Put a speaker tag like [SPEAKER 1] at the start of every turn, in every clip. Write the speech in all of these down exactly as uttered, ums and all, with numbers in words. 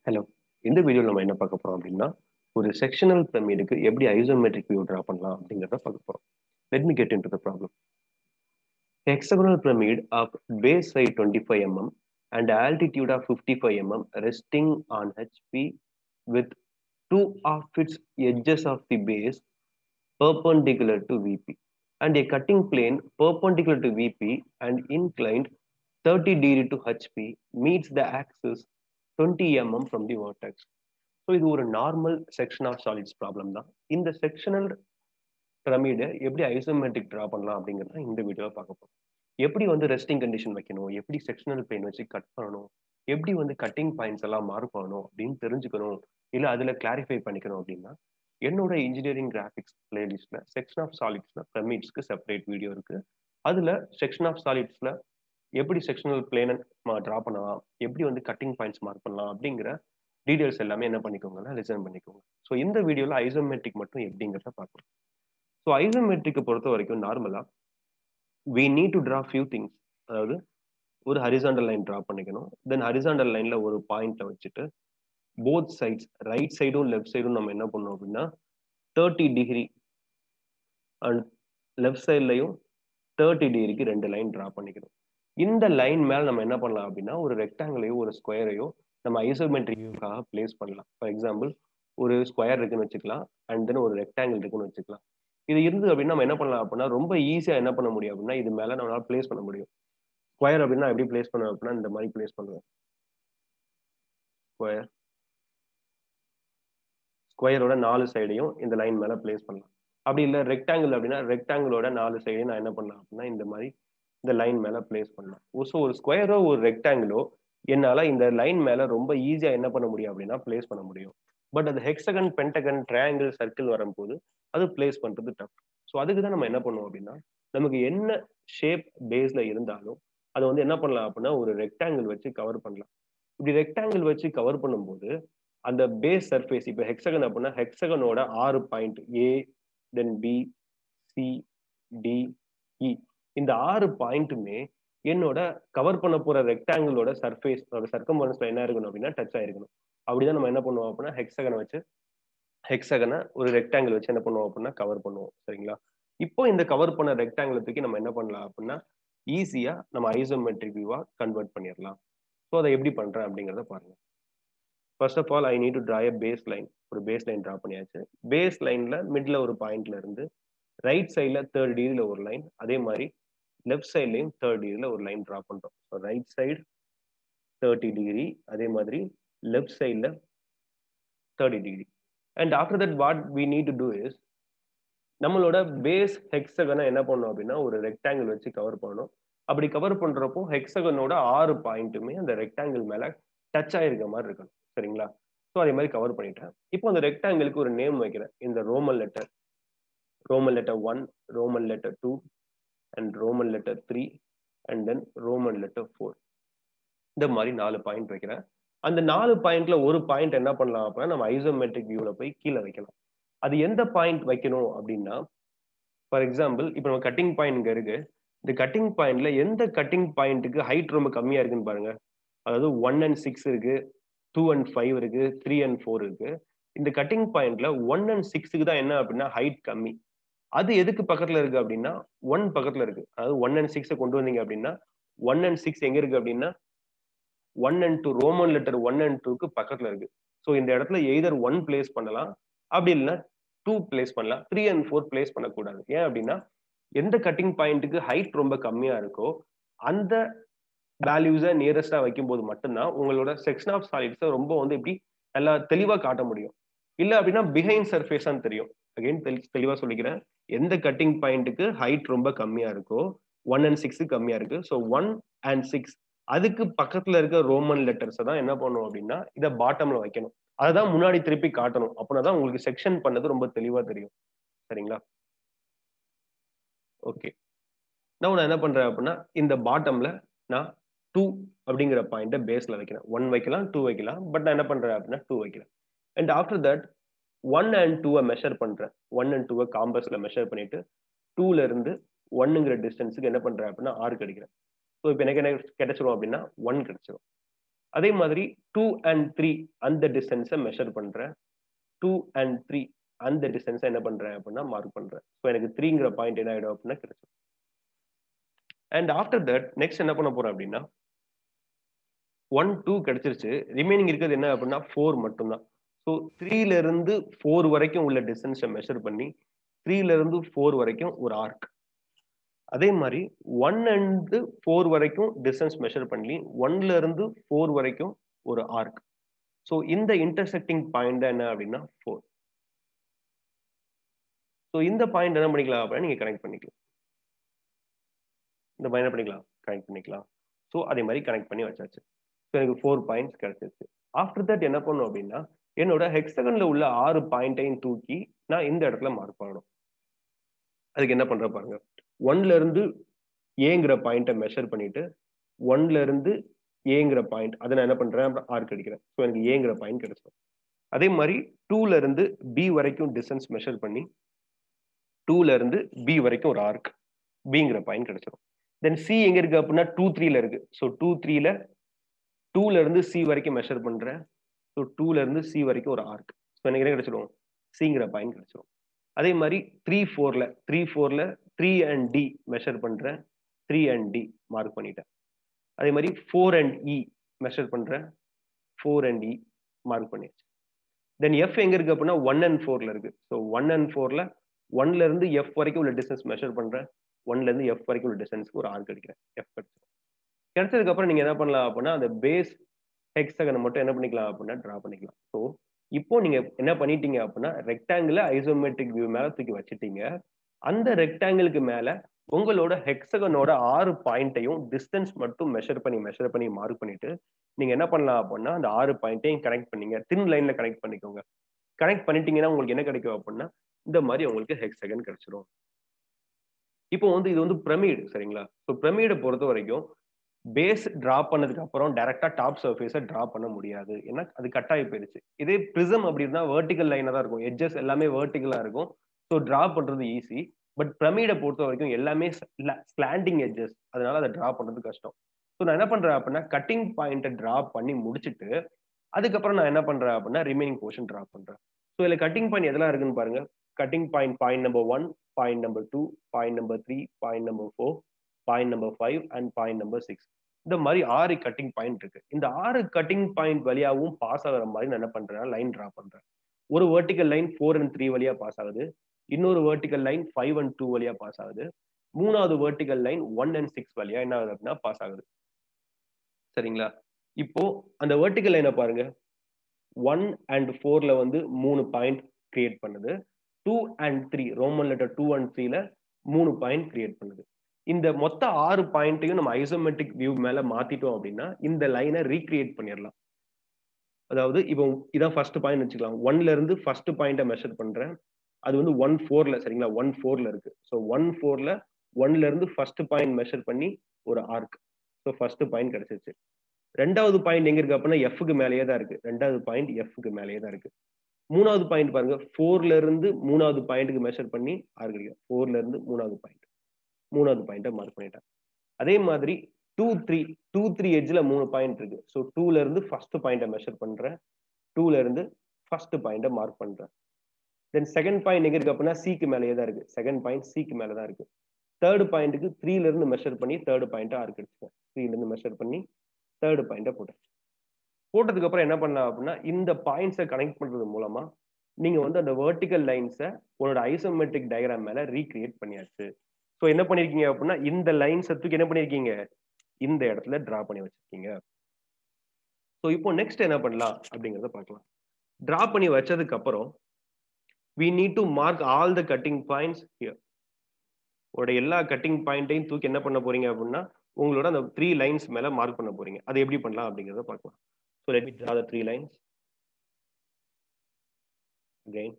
[SPEAKER 1] Hello. இந்த வீடியோல நம்ம என்ன பார்க்க போறோம் அப்படின்னா, ஒரு செக்ஷனல் பிரமிடுக்கு எப்படி ஐசோமெட்ரிக் வியூ டிரா பண்ணலாம் அப்படிங்கிறத பார்க்க போறோம். Let me get into the problem. Hexagonal pyramid of base height twenty-five millimeters and altitude of fifty-five millimeters resting on H P with two of its edges of the base perpendicular to V P and a cutting plane perpendicular to V P and inclined thirty degrees to H P meets the axis twenty millimeters from the vertex. So இது ஒரு normal section of solids problem தான். இந்த sectional பிரமிடை எப்படி isometric draw பண்ணலாம் அப்படிங்கிறத இந்த வீடியோவில் பார்க்க போகிறோம். எப்படி வந்து ரெஸ்டிங் கண்டிஷன் வைக்கணும், எப்படி செக்ஷனல் பிளேன் வச்சு கட் பண்ணணும், எப்படி வந்து கட்டிங் பாயிண்ட்ஸ் எல்லாம் மார்க் பண்ணணும் அப்படின்னு தெரிஞ்சுக்கணும், இல்லை அதில் கிளாரிஃபை பண்ணிக்கணும் அப்படின்னா என்னோட இன்ஜினியரிங் கிராஃபிக்ஸ் பிளேலிஸ்ட்ல செக்ஷன் ஆஃப் சாலிட்ஸ்ல பிரமிட்ஸ்க்கு செப்பரேட் வீடியோ இருக்கு. அதுல செக்ஷன் ஆஃப் சாலிட்ஸ்ல எப்படி செக்ஷனல் பிளேனை ட்ரா பண்ணலாம், எப்படி வந்து கட்டிங் பாயிண்ட்ஸ் மார்க் பண்ணலாம் அப்படிங்கிற டீடைல்ஸ் எல்லாமே என்ன பண்ணிக்கோங்கன்னா லிசன் பண்ணிக்கோங்க. ஸோ இந்த வீடியோல ஐசோமெட்ரிக் மட்டும் எப்படிங்கிறத பார்க்கலாம். ஸோ ஐசோமெட்ரிக்கை பொறுத்த வரைக்கும் நார்மலா we need to draw few things. அதாவது ஒரு ஹரிசாண்டல் லைன் ட்ரா பண்ணிக்கணும். தென் ஹரிசாண்டல் லைன்ல ஒரு பாயிண்ட்ல வச்சுட்டு போத் சைட்ஸ் ரைட் சைடும் லெஃப்ட் சைடும் நம்ம என்ன பண்ணோம் அப்படின்னா தேர்ட்டி டிகிரி அண்ட் லெஃப்ட் சைட்லையும் தேர்ட்டி டிகிரிக்கு ரெண்டு லைன் ட்ரா பண்ணிக்கணும். இந்த லைன் மேல நம்ம என்ன பண்ணலாம் அப்படின்னா ஒரு ரெக்டாங்கிளையோ ஒரு ஸ்கொயரையோ நம்ம ஐசோமெட்ரிக் வியூக்காக பிளேஸ் பண்ணலாம். ஃபார் எக்ஸாம்பிள் ஒரு ஸ்கொயர் இருக்குன்னு வச்சுக்கலாம் அண்ட் தென் ஒரு ரெக்டாங்கிள் இருக்குன்னு வச்சுக்கலாம். இது இருந்தது அப்படின்னா நம்ம என்ன பண்ணலாம் அப்படின்னா ரொம்ப ஈஸியா என்ன பண்ண முடியும் அப்படின்னா இது மேல நம்மளால பிளேஸ் பண்ண முடியும். ஸ்கொயர் அப்படின்னா எப்படி பிளேஸ் பண்ணுவேன் அப்படின்னா இந்த மாதிரி பிளேஸ் பண்ணுவேன். ஸ்கொயர் ஸ்கொயரோட நாலு சைடையும் இந்த லைன் மேல பிளேஸ் பண்ணலாம். அப்படி இல்லை ரெக்டாங்கிள் அப்படின்னா ரெக்டாங்கிளோட நாலு சைடையும் நான் என்ன பண்ணலாம் அப்படின்னா இந்த மாதிரி இந்த லைன் மேல பிளேஸ் பண்ணலாம். ஸோ ஒரு ஸ்கொயரோ ஒரு ரெக்டாங்கிளோ என்னால இந்த லைன் மேல ரொம்ப ஈஸியா என்ன பண்ண முடியும் அப்படின்னா பிளேஸ் பண்ண முடியும். பட் அது ஹெக்ஸகன் பென்டகன் ட்ரையாங்கிள் சர்க்கிள் வரும்போது அது பிளேஸ் பண்றது டஃப். ஸோ அதுக்கு தான் நம்ம என்ன பண்ணுவோம் அப்படின்னா நமக்கு என்ன ஷேப் பேஸ்ல இருந்தாலும் அதை வந்து என்ன பண்ணலாம் அப்படின்னா ஒரு ரெக்டாங்கிள் வச்சு கவர் பண்ணலாம். இப்படி ரெக்டாங்கிள் வச்சு கவர் பண்ணும்போது அந்த பேஸ் சர்ஃபேஸ் இப்போ ஹெக்ஸகன் அப்படின்னா ஹெக்ஸகனோட ஆறு point A then B C D E இந்த ஆறு பாயிண்ட்டுமே என்னோட கவர் பண்ண போற ரெக்டாங்கிளோட சர்ஃபேஸ் சர்க்கம்பரன்ஸ்ல என்ன இருக்கணும் அப்படின்னா டச் ஆயிருக்கணும். அப்படிதான் நம்ம என்ன பண்ணுவோம் அப்படின்னா ஹெக்ஸகனை வச்சு ஹெக்ஸகனை ஒரு ரெக்டாங்கிள் வச்சு என்ன பண்ணுவோம் அப்படின்னா கவர் பண்ணுவோம். சரிங்களா? இப்போ இந்த கவர் பண்ண ரெக்டாங்கிள் தூக்கி நம்ம என்ன பண்ணலாம் அப்படின்னா ஈஸியா நம்ம ஐசோமெட்ரிக் வியூவா கன்வெர்ட் பண்ணிடலாம். ஸோ அதை எப்படி பண்றேன் அப்படிங்கிறத பாருங்க. First of all I need to draw a base line. ஒரு பேஸ் லைன் டிரா பண்ணியாச்சு. பேஸ் லைன்ல மிட்ல ஒரு பாயிண்ட்ல இருந்து ரைட் சைட்ல தேர்ட் டிகிரில ஒரு லைன், அதே மாதிரி லெஃப்ட் சைட்லையும் தேர்ட் டிகிரில ஒரு லைன் டிரா பண்றோம். So right side thirty degree, அதே மாதிரி லெஃப்ட் சைட்ல thirty degree. And after that what we need to do is நம்மளோட பேஸ் ஹெக்ஸகனை என்ன பண்ணணும் அப்படின்னா ஒரு ரெக்டாங்கிள் வச்சு கவர் பண்ணணும். அப்படி கவர் பண்றப்போ ஹெக்ஸகனோட ஆறு பாயிண்ட்டுமே அந்த ரெக்டாங்கிள் மேல டச் ஆயிருக்க மாதிரி இருக்கணும். சரிங்களா? ஸோ அதே மாதிரி கவர் பண்ணிட்டேன். இப்போ அந்த ரெக்டாங்கிளுக்கு ஒரு நேம் வைக்கிறேன். இந்த Roman letter Roman letter one, Roman letter two and Roman letter three and then Roman letter four. இந்த மாதிரி நாலு பாயிண்ட் வைக்கிறேன். அந்த நாலு பாயிண்ட்ல ஒரு பாயிண்ட் என்ன பண்ணலாம் அப்படின்னா நம்ம ஐசோமெட்ரிக் வியூல போய் கீழே வைக்கலாம். அது எந்த பாயிண்ட் வைக்கணும் அப்படின்னா ஃபார் எக்ஸாம்பிள் இப்போ நம்ம கட்டிங் பாயிண்ட் இங்க இருக்கு. இந்த கட்டிங் பாயிண்ட்ல எந்த கட்டிங் பாயிண்ட்டுக்கு ஹைட் ரொம்ப கம்மியா இருக்குன்னு பாருங்க. அதாவது ஒன் அண்ட் சிக்ஸ் இருக்கு, டூ அண்ட் ஃபைவ் இருக்கு, த்ரீ அண்ட் ஃபோர் இருக்கு. இந்த கட்டிங் பாயிண்ட்ல ஒன் அண்ட் சிக்ஸுக்கு தான் என்ன அப்படின்னா ஹைட் கம்மி. அது எதுக்கு பக்கத்துல இருக்கு அப்படின்னா ஒன் பக்கத்துல இருக்கு. அதாவது ஒன் அண்ட் சிக்ஸை கொண்டு வந்தீங்க அப்படின்னா ஒன் அண்ட் சிக்ஸ் எங்க இருக்கு அப்படின்னா one and two Roman letter one and டூக்கு பக்கத்துல இருக்கு. ஸோ இந்த இடத்துல எய்தர் ஒன் பிளேஸ் பண்ணலாம், அப்படி இல்லைன்னா டூ பிளேஸ் பண்ணலாம். த்ரீ அண்ட் ஃபோர் பிளேஸ் பண்ணக்கூடாது. ஏன் அப்படின்னா எந்த கட்டிங் பாயிண்ட்டுக்கு ஹைட் ரொம்ப கம்மியா இருக்கோ அந்த வேல்யூஸை நியரஸ்டா வைக்கும் போது மட்டும்தான் உங்களோட செக்ஷன் ஆஃப் சாலிட்ஸை ரொம்ப வந்து இப்படி நல்லா தெளிவா காட்ட முடியும். இல்லை அப்படின்னா பிஹைண்ட் சர்ஃபேஸ் தான் தெரியும். அகைன் தெளிவா சொல்லிக்கிறேன். எந்த கட்டிங் பாயிண்ட்டுக்கு ஹைட் ரொம்ப கம்மியா இருக்கோ ஒன் அண்ட் சிக்ஸ் கம்மியா இருக்கு. ஸோ ஒன் அண்ட் சிக்ஸ் அதுக்கு பக்கத்துல இருக்க ரோமன் லெட்டர்ஸை தான் என்ன பண்ணும் அப்படின்னா இதை பாட்டம்ல வைக்கணும். அதான் முன்னாடி திருப்பி காட்டணும். அப்படின்னா உங்களுக்கு செக்ஷன் பண்ணது ரொம்ப தெளிவா தெரியும். சரிங்களா? ஓகே. நான் என்ன பண்றேன் அப்படின்னா இந்த பாட்டம்ல நான் டூ அப்படிங்கிற பாயிண்ட பேஸ்ல வைக்கிறேன். ஒன் வைக்கலாம், டூ வைக்கலாம். பட் நான் என்ன பண்றேன் அப்படின்னா டூ வைக்கிறேன். And after that one and டூவை மெஷர் பண்றேன். ஒன் அண்ட் டூவை காம்பஸ்ல மெஷர் பண்ணிட்டு டூல இருந்து ஒன்னுங்கிற டிஸ்டன்ஸுக்கு என்ன பண்றேன் அப்படின்னா ஆறு கிடைக்கிறேன். ஸோ இப்போ எனக்கு என்ன கிடைச்சிரும் அப்படின்னா ஒன் கிடைச்சிரும். அதே மாதிரி டூ அண்ட் த்ரீ அந்த டிஸ்டன்ஸை மெஷர் பண்றேன். டூ அண்ட் த்ரீ அந்த டிஸ்டன்ஸை என்ன பண்றேன் அப்படின்னா மார்க் பண்றேன். ஸோ எனக்கு த்ரீங்கிற பாயிண்ட் என்ன ஆயிடும் அப்படின்னா கிடைச்சிடும். அண்ட் ஆஃப்டர் தட் நெக்ஸ்ட் என்ன பண்ண போறேன் அப்படின்னா ஒன் டூ கிடைச்சிருச்சு. ரிமைனிங் இருக்கிறது என்ன அப்படின்னா ஃபோர் மட்டும்தான். ஸோ த்ரீல இருந்து ஃபோர் வரைக்கும் உள்ள டிஸ்டன்ஸை மெஷர் பண்ணி த்ரீல இருந்து ஃபோர் வரைக்கும் ஒரு ஆர்க். அதே மாதிரி ஒன் அண்ட் ஃபோர் வரைக்கும் டிஸ்டன்ஸ் மெஷர் பண்ணி ஒன்ல இருந்து ஃபோர் வரைக்கும் ஒரு ஆர்க். ஸோ இந்த இன்டர்செக்டிங் பாயிண்ட் என்ன அப்படின்னா ஃபோர். ஸோ இந்த பாயிண்ட் என்ன பண்ணிக்கலாம் அப்படின்னா நீங்க கனெக்ட் பண்ணிக்கலாம். இந்த பாயிண்ட் பண்ணிக்கலாம் கனெக்ட் பண்ணிக்கலாம். ஸோ அதே மாதிரி கனெக்ட் பண்ணி வச்சாச்சு. ஸோ எனக்கு ஃபோர் பாயிண்ட்ஸ் கிடைச்சிருச்சு. ஆஃப்டர் தட் என்ன பண்ணும் அப்படின்னா என்னோட ஹெக்ஸகன்ல உள்ள ஆறு பாயிண்டையும் தூக்கி நான் இந்த இடத்துல மார்க் பண்ணணும். அதுக்கு என்ன பண்ற பாருங்க. ஒன்ல இருந்து ஏங்கிற பாயிண்ட்டை மெஷர் பண்ணிட்டு ஒன்ல இருந்து ஏங்கிற பாயிண்ட் அதை நான் என்ன பண்றேன் ஆர்க் அடிக்கிறேன். ஸோ எனக்கு ஏங்கிற பாயிண்ட் கிடைச்சிடும். அதே மாதிரி டூல இருந்து பி வரைக்கும் டிஸ்டன்ஸ் மெஷர் பண்ணி டூல இருந்து பி வரைக்கும் ஒரு ஆர்க் பிங்கிற பாயிண்ட் கிடைச்சிடும். தென் சி எங்க இருக்கு அப்படின்னா டூ த்ரீல இருக்கு. ஸோ டூ த்ரீல டூல இருந்து சி வரைக்கும் மெஷர் பண்றேன். ஸோ டூல இருந்து சி வரைக்கும் ஒரு ஆர்க். ஸோ எனக்கு என்ன கிடைச்சிடும் சிங்கிற பாயிண்ட் கிடைச்சிடும். அதே மாதிரி த்ரீ ஃபோர்ல த்ரீ ஃபோர்ல த்ரீ அண்ட் டி மெஷர் பண்றேன். த்ரீ அண்ட் டி மார்க் பண்ணிட்டேன். அதே மாதிரி ஃபோர் அண்ட் இ மெஷர் பண்றேன். ஃபோர் அண்ட் இ மார்க் பண்ணியாச்சு. தென் எஃப் எங்க இருக்கு அப்படின்னா ஒன் அண்ட் ஃபோர்ல இருக்கு. ஸோ ஒன் அண்ட் ஃபோர்ல ஒன்ல இருந்து எஃப் வரைக்கும் உள்ள டிஸ்டன்ஸ் மெஷர் பண்றேன். ஒன்ல இருந்து எஃப் வரைக்கும் உள்ள டிஸ்டன்ஸ்க்கு ஒரு ஆர்க் அடிக்கிறேன். எஃப் கிடைச்சிடும். கிடைச்சதுக்கு அப்புறம் நீங்க என்ன பண்ணலாம் அப்படின்னா அந்த பேஸ் ஹெக்ஸகனை மட்டும் என்ன பண்ணிக்கலாம் அப்படின்னா டிரா பண்ணிக்கலாம். ஸோ இப்போ நீங்க என்ன பண்ணிட்டீங்க அப்படின்னா ரெக்டாங்கிள் ஐசோமெட்ரிக் வியூ மேல தூக்கி வச்சுட்டீங்க. அந்த ரெக்டாங்கிளுக்கு மேல உங்களோட ஹெக்ஸகனோட ஆறு பாயிண்ட்டையும் டிஸ்டன்ஸ் மட்டும் மெஷர் பண்ணி மெஷர் பண்ணி மார்க் பண்ணிட்டு நீங்க என்ன பண்ணலாம் அப்படின்னா அந்த ஆறு பாயிண்ட்டையும் கனெக்ட் பண்ணீங்க. தின் லைன்ல கனெக்ட் பண்ணிக்கோங்க. கனெக்ட் பண்ணிட்டீங்கன்னா உங்களுக்கு என்ன கிடைக்கும் அப்படின்னா இந்த மாதிரி உங்களுக்கு ஹெக்ஸகன் கிடைச்சிடும். இப்போ வந்து இது வந்து பிரமிடு சரிங்களா. ஸோ பிரமிடை பொறுத்த வரைக்கும் பேஸ் டிரா பண்ணதுக்கு அப்புறம் டைரக்டா டாப் சர்ஃபேஸை டிரா பண்ண முடியாது. ஏன்னா அது கட் ஆகி போயிருச்சு. இதே பிரிசம் அப்படின்னா வெர்டிகல் லைனா தான் இருக்கும். எட்ஜஸ் எல்லாமே வெர்டிகலா இருக்கும். ஸோ டிரா பண்றது ஈஸி. பட் பிரமிடை பொறுத்த வரைக்கும் எல்லாமே ஸ்லாண்டிங் எட்ஜஸ். அதனால அதை டிரா பண்றது கஷ்டம். ஸோ நான் என்ன பண்றேன் அப்படின்னா கட்டிங் பாயிண்ட்டை டிரா பண்ணி முடிச்சுட்டு அதுக்கப்புறம் நான் என்ன பண்றேன் அப்படின்னா ரிமைனிங் போர்ஷன் டிரா பண்றேன். ஸோ இதுல கட்டிங் பாயிண்ட் எதெல்லாம் இருக்குன்னு பாருங்க. Cutting point point number one, point number two, point number three, point number four, point number five and point number six. இந்த மாதிரி ஆறு கட்டிங் பாயிண்ட் இருக்கு. இந்த ஆறு கட்டிங் பாயிண்ட் வழியாவும் பாஸ் ஆகிற மாதிரி நான் என்ன பண்றேன் லைன் டிரா பண்றேன். ஒரு vertical line four and three வழியா பாஸ் ஆகுது. இன்னொரு vertical line five and two வழியா பாஸ் ஆகுது. மூணாவது vertical line one and six வழியா என்ன ஆகுது அப்படின்னா பாஸ் ஆகுது. சரிங்களா. இப்போ அந்த வெர்டிகல் லைனை பாருங்க. ஒன் அண்ட் ஃபோர்ல வந்து மூணு பாயிண்ட் கிரியேட் பண்ணுது. Two and three Roman letter two and த்ரீல மூணு பாயிண்ட் கிரியேட் பண்ணுது. இந்த மொத்த ஆறு பாயிண்ட்டையும் நம்ம ஐசோமெட்ரிக் வியூ மேல மாத்திட்டோம் அப்படின்னா இந்த லைனை ரீக்ரியேட் பண்ணிடலாம். அதாவது இப்போ இதான் ஃபர்ஸ்ட் பாயிண்ட் வச்சுக்கலாம். ஒன்ல இருந்து ஃபர்ஸ்ட் பாயிண்ட்டை மெஷர் பண்றேன். அது வந்து ஒன் ஃபோர்ல சரிங்களா. ஒன் ஃபோர்ல இருக்கு. ஸோ ஒன் ஃபோர்ல ஒன்ல இருந்து ஃபர்ஸ்ட் பாயிண்ட் மெஷர் பண்ணி ஒரு ஆர்க். ஸோ ஃபர்ஸ்ட் பாயிண்ட் கிடைச்சிருச்சு. ரெண்டாவது பாயிண்ட் எங்க இருக்கு அப்படின்னா எஃப்க்கு மேலேயே தான் இருக்கு. ரெண்டாவது பாயிண்ட் எஃப்க்கு மேலேயே தான் இருக்கு. மூணாவது பாயிண்ட் பாருங்க. ஃபோர்ல இருந்து மூணாவது பாயிண்ட்டுக்கு மெஷர் பண்ணி ஆர்க் அடிக்கும். ஃபோர்ல இருந்து மூணாவது பாயிண்ட் மூணாவது பாயிண்ட்டை மார்க் பண்ணிட்டேன். அதே மாதிரி டூ த்ரீ டூ த்ரீ எட்ஜ்ல மூணு பாயிண்ட் இருக்கு. ஸோ டூல இருந்து ஃபர்ஸ்ட் பாயிண்ட்டை மெஷர் பண்றேன். டூல இருந்து ஃபர்ஸ்ட் பாயிண்ட்டை மார்க் பண்றேன். தென் செகண்ட் பாயிண்ட் எங்க இருக்கு அப்படின்னா சிக்கு மேலேயே தான் இருக்கு. செகண்ட் பாயிண்ட் சிக்கு மேலே தான் இருக்கு. தேர்ட் பாயிண்ட்டுக்கு த்ரீல இருந்து மெஷர் பண்ணி தேர்ட் பாயிண்ட்டை ஆர்க் அடிச்சுக்கேன். த்ரீல இருந்து மெஷர் பண்ணி தேர்ட் பாயிண்ட்டை போட்டேன். போட்டதுக்கு அப்புறம் என்ன பண்ணலாம் அப்படின்னா இந்த பாயிண்ட்ஸை கனெக்ட் பண்றது மூலமா நீங்க வந்து அந்த வெர்டிகல் லைன்ஸை உங்களோட ஐசோமெட்ரிக் டயக்ராம் மேல ரீக்ரியேட் பண்ணியாச்சு. ஸோ என்ன பண்ணிருக்கீங்க அப்படின்னா இந்த லைன்ஸை தூக்கி என்ன பண்ணிருக்கீங்க இந்த இடத்துல டிரா பண்ணி வச்சிருக்கீங்க. ஸோ இப்போ நெக்ஸ்ட் என்ன பண்ணலாம் அப்படிங்கிறத பார்க்கலாம். டிரா பண்ணி வச்சதுக்கு அப்புறம் we need to mark all the cutting points here. உங்களோட எல்லா கட்டிங் பாயிண்ட்டையும் தூக்கி என்ன பண்ண போறீங்க அப்படின்னா உங்களோட அந்த த்ரீ லைன்ஸ் மேல மார்க் பண்ண போறீங்க. அது எப்படி பண்ணலாம் அப்படிங்கிறத பார்க்கலாம். So let me draw the three lines. Again,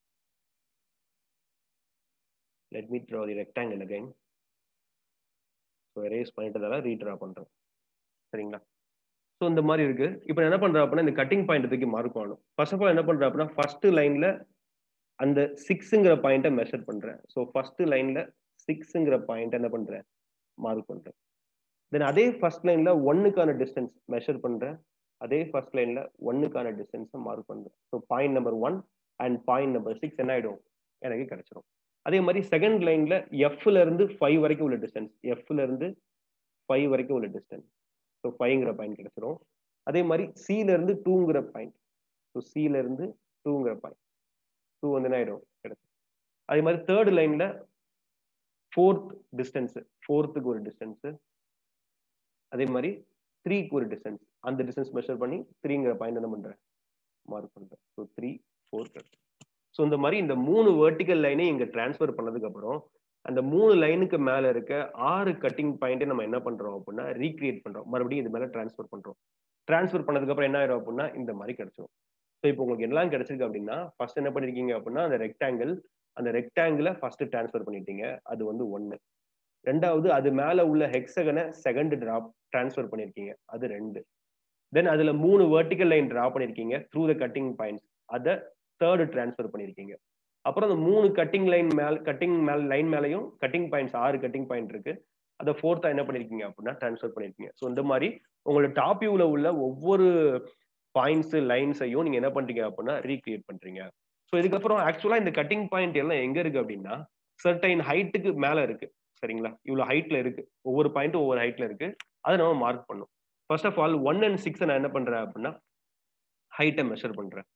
[SPEAKER 1] let me draw the rectangle again. So erase பண்ணிட்டதால ரீட்ரா பண்றேன். சரிங்களா. ஸோ இந்த மாதிரி இருக்கு. இப்போ என்ன பண்றேன் அப்படின்னா இந்த கட்டிங் பாயிண்ட் தூக்கி மார்க் பண்ணணும். ஃபர்ஸ்ட் ஆஃப் ஆல் என்ன பண்றேன் அப்படின்னா ஃபர்ஸ்ட் லைன்ல அந்த சிக்ஸ்ங்கிற பாயிண்ட்டை மெஷர் பண்றேன். ஸோ ஃபர்ஸ்ட் லைன்ல சிக்ஸ்ங்கிற பாயிண்ட் என்ன பண்றேன் மார்க் பண்றேன். தென் அதே ஃபர்ஸ்ட் லைன்ல ஒன்னுக்கான டிஸ்டன்ஸ் மெஷர் பண்றேன். அதே ஃபர்ஸ்ட் லைன்ல ஒன்னுக்கான டிஸ்டன்ஸை மார்க் பண்றேன். So point number one and point number six என்ன ஆயிடும் எனக்கு கிடைச்சிடும். அதே மாதிரி செகண்ட் லைன்ல எஃப்ல இருந்து ஃபைவ் வரைக்கும் உள்ள டிஸ்டன்ஸ், எஃப்ல இருந்து ஃபைவ் வரைக்கும் உள்ள டிஸ்டன்ஸ், ஸோ ஃபைவ்ங்கிற பாயிண்ட் கிடைச்சிடும். அதே மாதிரி சில இருந்து டூங்கிற பாயிண்ட், ஸோ சில இருந்து டூங்கிற பாயிண்ட், டூ வந்து என்ன ஆயிடும் கிடைச்சிடும். அதே மாதிரி தேர்ட் லைன்ல ஃபோர்த் டிஸ்டன்ஸ், ஃபோர்த்துக்கு ஒரு டிஸ்டன்ஸ், அதே மாதிரி த்ரீக்கு ஒரு டிஸ்டன்ஸ், அந்த டிஸ்டன்ஸ் மெஷர் பண்ணி த்ரீங்கிற பாயிண்ட் என்ன பண்றேன் மார்க் பண்றேன். So three four. ஸோ இந்த மாதிரி இந்த மூணு வெர்டிகல் லைனை இங்க டிரான்ஸ்ஃபர் பண்ணதுக்கு அப்புறம் அந்த மூணு லைனுக்கு மேல இருக்க ஆறு கட்டிங் பாயிண்ட் நம்ம என்ன பண்றோம் அப்படின்னா ரீக்ரியேட் பண்றோம், மறுபடியும் இது மேல டிரான்ஸ்ஃபர் பண்றோம். டிரான்ஸ்ஃபர் பண்ணதுக்கு அப்புறம் என்ன ஆயிரும் அப்படின்னா இந்த மாதிரி கிடைச்சிடும். ஸோ இப்போ உங்களுக்கு எல்லாம் கிடைச்சிருக்கு அப்படின்னா ஃபர்ஸ்ட் என்ன பண்ணிருக்கீங்க அப்படின்னா அந்த ரெக்டாங்கிள், அந்த ரெக்டாங்கிளை ஃபர்ஸ்ட் டிரான்ஸ்ஃபர் பண்ணிட்டீங்க, அது வந்து ஒன்னு. ரெண்டாவது அது மேல உள்ள ஹெக்ஸகனை செகண்ட் டிராப் டிரான்ஸ்ஃபர் பண்ணிருக்கீங்க, அது ரெண்டு. தென் அதுல மூணு வெர்டிகல் லைன் டிரா பண்ணிருக்கீங்க த்ரூ த கட்டிங் பாயிண்ட்ஸ், அதை தேர்டு டிரான்ஸ்ஃபர் பண்ணிருக்கீங்க. அப்புறம் அந்த மூணு கட்டிங் லைன் மேல் கட்டிங் மேல் லைன் மேலையும் கட்டிங் பாயிண்ட்ஸ் ஆறு கட்டிங் பாயிண்ட் இருக்கு, அதை ஃபோர்த்தா என்ன பண்ணிருக்கீங்க அப்படின்னா டிரான்ஸ்ஃபர் பண்ணிருக்கீங்க. ஸோ இந்த மாதிரி உங்களோட டாப் வியூல உள்ள ஒவ்வொரு பாயிண்ட்ஸ் லைன்ஸையும் நீங்க என்ன பண்றீங்க அப்படின்னா ரீக்ரியேட் பண்றீங்க. ஸோ இதுக்கப்புறம் ஆக்சுவலா இந்த கட்டிங் பாயிண்ட் எல்லாம் எங்க இருக்கு அப்படின்னா சர்டைன் ஹைட்டுக்கு மேல இருக்கு, சரிங்களா? இவ்வளவு ஹைட்ல இருக்கு, ஒவ்வொரு பாயிண்ட்டும் ஒவ்வொரு ஹைட்ல இருக்கு, அதை நம்ம மார்க் பண்ணும். First of all one and six நான் என்ன பண்றேன் அப்படின்னா ஹைட்டை மெஷர் பண்றேன்.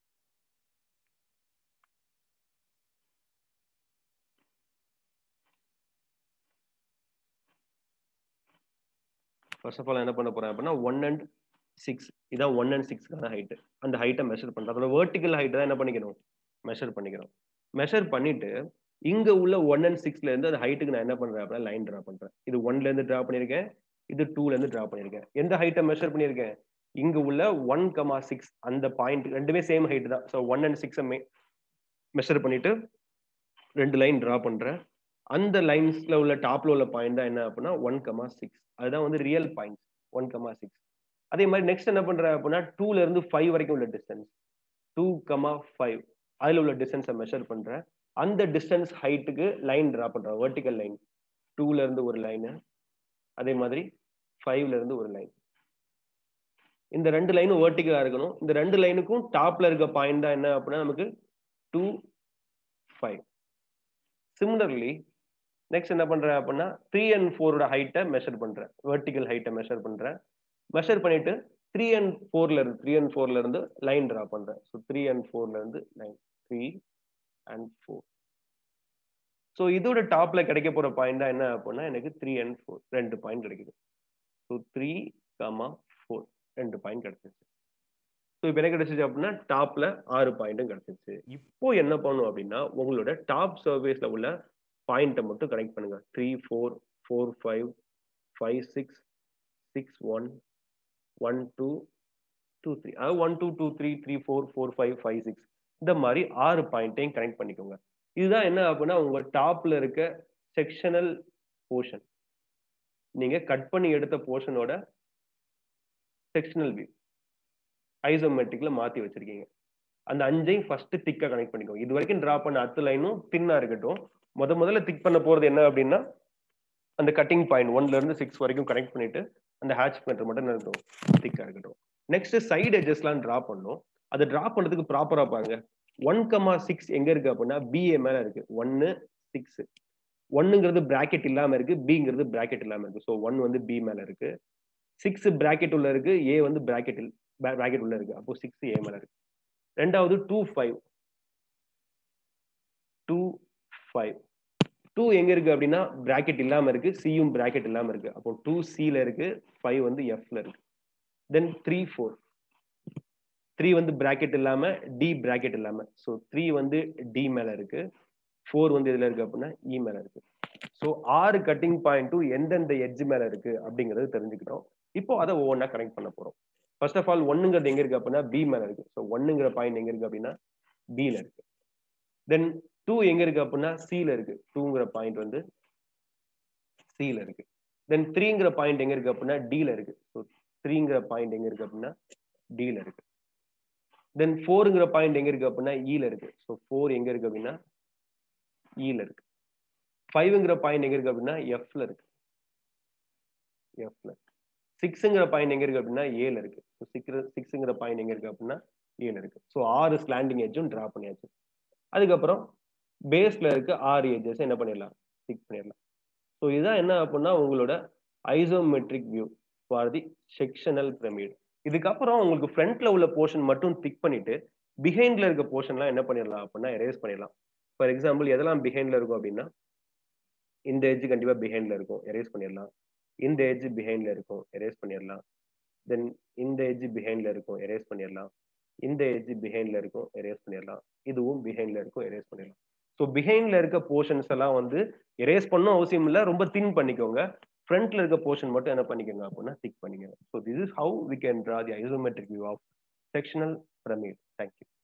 [SPEAKER 1] ஃபர்ஸ்ட் ஆஃப் ஆல் என்ன பண்ண போறேன் அப்படின்னா ஒன் அண்ட் சிக்ஸ், இதான் ஒன் அண்ட் சிக்ஸ்க்கான ஹைட், அந்த ஹைட்டை மெஷர் பண்றேன். அதோட வெர்டிகல் ஹைட் தான் என்ன பண்ணிக்கணும் மெஷர் பண்ணிக்கிறோம். மெஷர் பண்ணிட்டு இங்க உள்ள ஒன் அண்ட் சிக்ஸ்ல இருந்து அந்த ஹைட்டுக்கு நான் என்ன பண்றேன் அப்படின்னா லைன் டிரா பண்றேன். இது ஒன்ல இருந்து டிரா பண்ணிருக்கேன், இது டூல இருந்து டிரா பண்ணிருக்கேன். எந்த ஹைட்டை மெஷர் பண்ணிருக்கேன், இங்க உள்ள ஒன் கமா சிக்ஸ் அந்த பாயிண்ட் ரெண்டுமே சேம் ஹைட் தான். ஸோ ஒன் அண்ட் சிக்ஸ் மெஷர் பண்ணிட்டு ரெண்டு லைன் டிரா பண்றேன். அந்த லைன்ஸ்ல உள்ள டாப்ல உள்ள பாயிண்ட் தான் என்ன அப்படின்னா ஒன் கமா சிக்ஸ், அதுதான் வந்து real point one comma six. அதே மாதிரி நெக்ஸ்ட் என்ன பண்றேன் அப்படின்னா டூல இருந்து ஃபைவ் வரைக்கும் உள்ள டிஸ்டன்ஸ், டூ கமா ஃபைவ், அதுல உள்ள டிஸ்டன்ஸை மெஷர் பண்றேன். அந்த டிஸ்டன்ஸ் ஹைட்டுக்கு லைன் டிரா பண்றேன், வெர்டிகல் லைன். டூல இருந்து ஒரு லைனு, அதே மாதிரி ஃபைவ்ல இருந்து ஒரு லைன். இந்த ரெண்டு லைனும் வெர்டிகலா இருக்கணும். இந்த ரெண்டு லைனுக்கும் டாப்ல இருக்க பாயிண்ட் தான் என்ன அப்படின்னா நமக்கு டூ ஃபைவ். சிமிலர்லி நெக்ஸ்ட் என்ன பண்றேன் அப்படின்னா த்ரீ அண்ட் ஃபோரோட ஹைட்டை மெஷர் பண்றேன், வெர்டிகல் ஹைட்டை மெஷர் பண்றேன். மெஷர் பண்ணிட்டு த்ரீ அண்ட் ஃபோர்ல இருந்து த்ரீ அண்ட் ஃபோர்ல இருந்து லைன் டிரா பண்றேன். ஸோ த்ரீ அண்ட் ஃபோர்ல இருந்து line, three and four. So இதோட டாப்ல கிடைக்க போற பாயிண்ட் தான் என்ன அப்படின்னா எனக்கு த்ரீ அண்ட் ஃபோர், ரெண்டு பாயிண்ட் கிடைக்குது. ஸோ த்ரீ கமா ஃபோர், ரெண்டு பாயிண்ட் கிடைச்சிருச்சு. ஸோ இப்போ என்ன கிடைச்சிச்சு அப்படின்னா டாப்ல ஆறு பாயிண்ட்டும் கிடைச்சிருச்சு. இப்போ என்ன பண்ணும் அப்படின்னா உங்களோட டாப் சர்ஃபேஸ்ல உள்ள பாயிண்ட்டை மட்டும் கனெக்ட் பண்ணுங்க. Three four four five five six six one one two two three, அதாவது one two two three three four four five five six, இந்த மாதிரி ஆறு பாயிண்ட்டையும் கனெக்ட் பண்ணிக்கோங்க. இதுதான் என்ன அப்படின்னா உங்க டாப்ல இருக்க செக்ஷனல் போர்ஷன், நீங்க கட் பண்ணி எடுத்த போர்ஷனோட செக்ஷனல் வியூ ஐசோமெட்ரிக்ல மாத்தி வச்சிருக்கீங்க. அந்த அஞ்சையும் ஃபர்ஸ்ட் திக்கா கனெக்ட் பண்ணிக்கோங்க. இது வரைக்கும் டிரா பண்ண அத்து லைனும் தின்னா இருக்கட்டும். முத முதல்ல திக் பண்ண போறது என்ன அப்படின்னா அந்த கட்டிங் பாயிண்ட் ஒன்ல இருந்து சிக்ஸ் வரைக்கும் கனெக்ட் பண்ணிட்டு அந்த ஹேட்ச் பிளண்டர் மட்டும் இருக்கட்டும், திக்கா இருக்கட்டும். நெக்ஸ்ட் சைடு எட்ஜஸ்லாம் டிரா பண்ணும். அதை டிரா பண்றதுக்கு ப்ராப்பரா பாருங்க. ஒன் கமா சிக்ஸ் எங்க இருக்கு அப்படின்னா பிஏ மேல இருக்கு. ஒன்னு சிக்ஸ், ஒன்னுங்கிறது பிராக்கெட் இல்லாம இருக்கு, பிங்கிறது பிராக்கெட் இல்லாம இருக்கு. ஸோ ஒன் வந்து பி மேல இருக்கு, சிக்ஸ் பிராக்கெட் உள்ள இருக்கு, ஏ வந்து பிராக்கெட் பிராக்கெட் உள்ள இருக்கு. அப்போ சிக்ஸ் ஏ மேல இருக்கு. ரெண்டாவது two five, two five, two எங்க இருக்கு அப்படின்னா பிராக்கெட் இல்லாம இருக்கு, சியும் பிராக்கெட் இல்லாம இருக்கு. அப்போ டூ சில இருக்கு, ஃபைவ் வந்து எஃப்ல இருக்கு. தென் த்ரீ ஃபோர், த்ரீ வந்து பிராக்கெட் இல்லாம டி பிராக்கெட் இல்லாம, ஸோ த்ரீ வந்து டி மேல இருக்கு, ஃபோர் வந்து இதுல இருக்கு அப்படின்னா இ மேல இருக்கு. ஸோ ஆறு கட்டிங் பாயிண்ட்டும் எந்தெந்த எட்ஜ் மேல இருக்கு அப்படிங்கறது தெரிஞ்சுக்கிட்டோம். இப்போ அதை ஒவ்வொன்றா கனெக்ட் பண்ண போறோம். ஃபர்ஸ்ட் ஆஃப் ஆல் ஒன்னுங்கிறது எங்க இருக்கு அப்படின்னா பி மேல இருக்கு. ஸோ ஒன்னுங்கிற பாயிண்ட் எங்க இருக்கு அப்படின்னா பில இருக்கு. தென் டூ எங்க இருக்கு அப்படின்னா சில இருக்கு, டூங்கிற பாயிண்ட் வந்து சில இருக்கு. தென் த்ரீங்கிற பாயிண்ட் எங்க இருக்கு அப்படின்னா டில இருக்கு. ஸோ த்ரீங்கிற பாயிண்ட் எங்க இருக்கு அப்படின்னா டில இருக்கு. தென் ஃபோருங்கிற பாயிண்ட் எங்க இருக்கு அப்படின்னா ஈல இருக்கு. ஸோ ஃபோர் எங்க இருக்கு அப்படின்னா ஈல இருக்கு. ஃபைவ்ங்கிற பாயிண்ட் எங்க இருக்கு அப்படின்னா எஃப்ல இருக்கு, எஃப்ல. சிக்ஸ்ங்கிற பாயிண்ட் எங்க இருக்கு அப்படின்னா ஏல இருக்கு. சிக்ஸ்ங்கிற பாயிண்ட் எங்க இருக்கு அப்படின்னா ஏல இருக்கு. ஸோ ஆறு ஸ்லாண்டிங் எட்ஜும் டிரா பண்ணியாச்சு. அதுக்கப்புறம் பேஸ்ல இருக்க ஆறு எட்ஜஸ் என்ன பண்ணிடலாம், டிக் பண்ணிடலாம். ஸோ இதுதான் என்ன அப்படின்னா உங்களோட isometric view for the sectional pyramid. இதுக்கப்புறம் உங்களுக்கு ஃப்ரண்ட்ல உள்ள போர்ஷன் மட்டும் டிக் பண்ணிட்டு பிஹைண்ட்ல இருக்க போர்ஷன்லாம் என்ன பண்ணிடலாம் அப்படின்னா எரேஸ் பண்ணிடலாம். ஃபார் எக்ஸாம்பிள் எதெல்லாம் பிஹைண்ட்ல இருக்கும் அப்படின்னா இந்த எட்ஜ் கண்டிப்பா பிஹைண்ட்ல இருக்கும், எரேஸ் பண்ணிடலாம். இந்த எட்ஜ் பிஹைண்ட்ல இருக்கும், எரேஸ் பண்ணிடலாம். தென் இந்த எட்ஜ் பிஹைண்ட்ல இருக்கும், எரேஸ் பண்ணிடலாம். இந்த எட்ஜ் பிஹைண்ட்ல இருக்கும், எரேஸ் பண்ணிடலாம். இதுவும் பிஹைண்ட்ல இருக்கும், எரேஸ் பண்ணிடலாம். ஸோ பிஹைண்ட்ல இருக்க போர்ஷன்ஸ் எல்லாம் வந்து எரேஸ் பண்ணணும் அவசியம் இல்ல, ரொம்ப தின் பண்ணிக்கோங்க. ஃப்ரண்ட்ல இருக்க போர்ஷன் மட்டும் என்ன பண்ணிக்கோங்க அப்படின்னா டிக் பண்ணிக்கோங்க. So this is how we can draw the isometric view of sectional pyramid. Thank you.